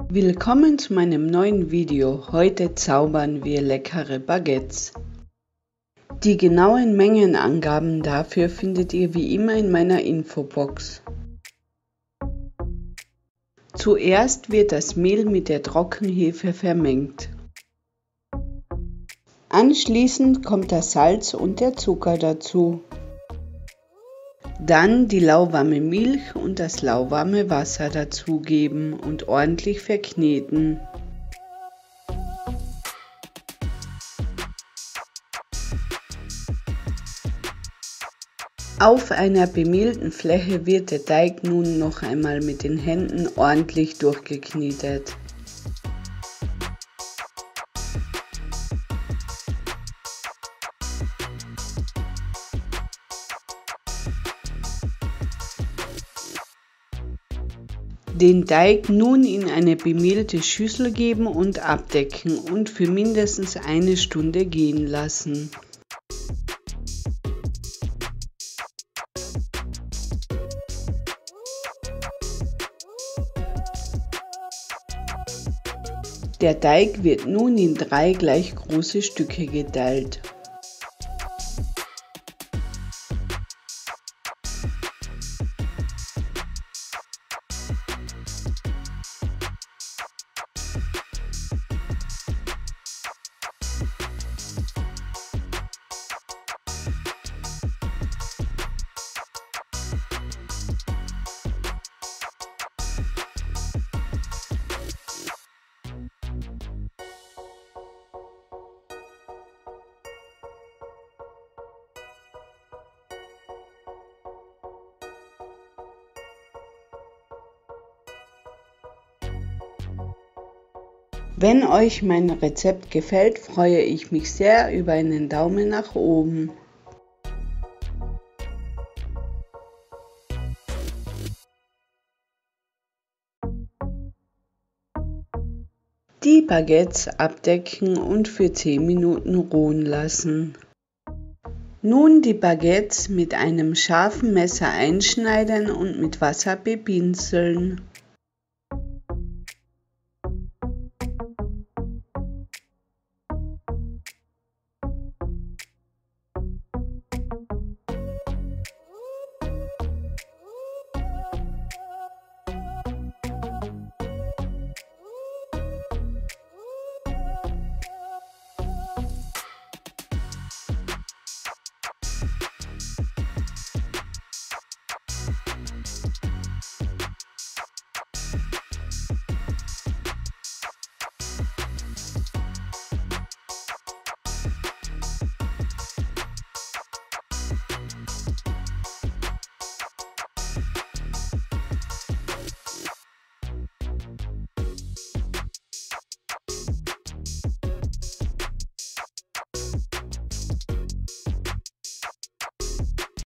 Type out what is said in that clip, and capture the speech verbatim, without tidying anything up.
Willkommen zu meinem neuen Video. Heute zaubern wir leckere Baguettes. Die genauen Mengenangaben dafür findet ihr wie immer in meiner Infobox. Zuerst wird das Mehl mit der Trockenhefe vermengt. Anschließend kommt das Salz und der Zucker dazu. Dann die lauwarme Milch und das lauwarme Wasser dazugeben und ordentlich verkneten. Auf einer bemehlten Fläche wird der Teig nun noch einmal mit den Händen ordentlich durchgeknetet. Den Teig nun in eine bemehlte Schüssel geben und abdecken und für mindestens eine Stunde gehen lassen. Der Teig wird nun in drei gleich große Stücke geteilt. Wenn euch mein Rezept gefällt, freue ich mich sehr über einen Daumen nach oben. Die Baguettes abdecken und für zehn Minuten ruhen lassen. Nun die Baguettes mit einem scharfen Messer einschneiden und mit Wasser bepinseln.